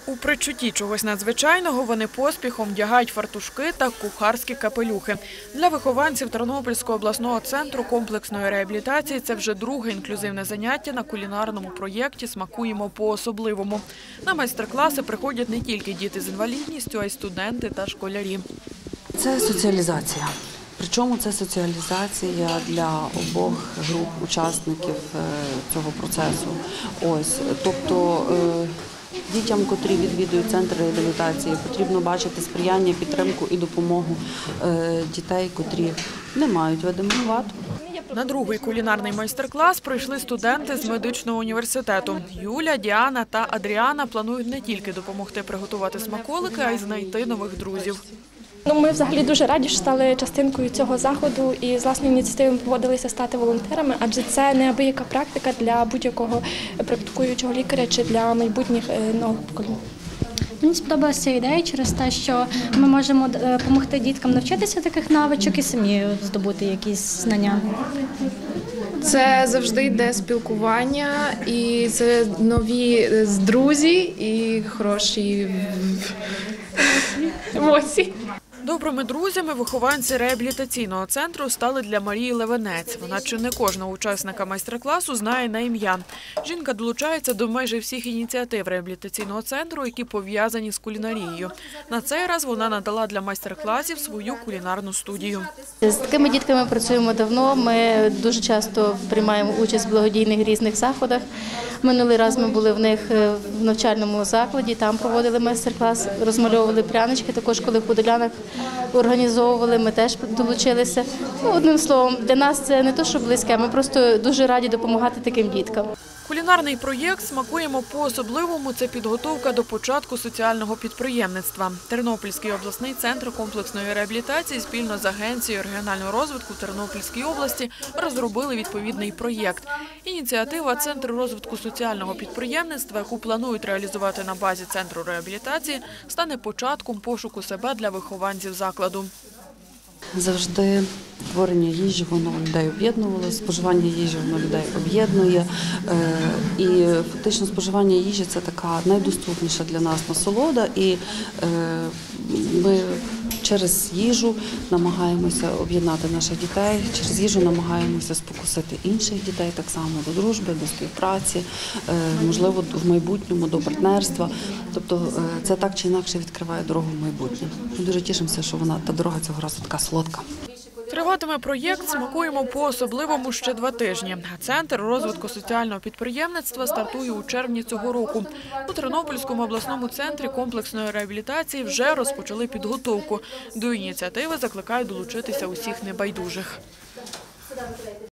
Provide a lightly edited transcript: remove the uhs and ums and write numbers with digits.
У причутті чогось надзвичайного вони поспіхом вдягають фартушки та кухарські капелюхи. Для вихованців Тернопільського обласного центру комплексної реабілітації це вже друге інклюзивне заняття на кулінарному проєкті «Смакуємо по-особливому». На майстер-класи приходять не тільки діти з інвалідністю, а й студенти та школярі. Це соціалізація. Причому це соціалізація для обох груп учасників цього процесу. Тобто дітям, котрі відвідують центр реабілітації, потрібно бачити сприяння, підтримку і допомогу дітей, котрі не мають видимих вад. На другий кулінарний майстер-клас прийшли студенти з медичного університету. Юля, Діана та Адріана планують не тільки допомогти приготувати смаколики, а й знайти нових друзів. Ми взагалі дуже раді, що стали частинкою цього заходу і з власної ініціативи погодилися стати волонтерами, адже це неабияка практика для будь-якого практикуючого лікаря чи для майбутніх нових поколінь. Мені сподобалася ця ідея через те, що ми можемо допомогти діткам навчитися таких навичок і самі здобути якісь знання. Це завжди йде спілкування, і це нові друзі і хороші емоції. Добрими друзями вихованці реабілітаційного центру стали для Марії Левенець. Вона чи не кожного учасника майстер-класу знає на ім'я. Жінка долучається до майже всіх ініціатив реабілітаційного центру, які пов'язані з кулінарією. На цей раз вона надала для майстер-класів свою кулінарну студію. З такими дітками працюємо давно, ми дуже часто приймаємо участь в благодійних різних заходах. Минулий раз ми були в них в навчальному закладі, там проводили майстер-клас, розмальовували прянички, також коли в Подолянах організовували, ми теж долучилися. Одним словом, для нас це не те, що близьке, ми просто дуже раді допомагати таким діткам. Кулінарний проєкт «Смакуємо по-особливому» – це підготовка до початку соціального підприємництва. Тернопільський обласний центр комплексної реабілітації спільно з Агенцією регіонального розвитку Тернопільської області розробили відповідний проєкт. Ініціатива Центру розвитку соціального підприємництва, яку планують реалізувати на базі Центру реабілітації, стане початком пошуку себе для вихованців закладу. Завжди творення їжі, воно людей об'єднувало, споживання їжі, воно людей об'єднує. І фактично споживання їжі – це така найдоступніша для нас насолода. І ми через їжу намагаємося об'єднати наших дітей, через їжу намагаємося спокусити інших дітей, так само до дружби, до співпраці, можливо, в майбутньому до партнерства. Тобто це так чи інакше відкриває дорогу в майбутнє. Ми дуже тішимося, що та дорога цього разу така солодка. Триватиме проєкт «Смакуємо по-особливому» ще 2 тижні. Центр розвитку соціального підприємництва стартує у червні цього року. У Тернопільському обласному центрі комплексної реабілітації вже розпочали підготовку. До ініціативи закликають долучитися усіх небайдужих.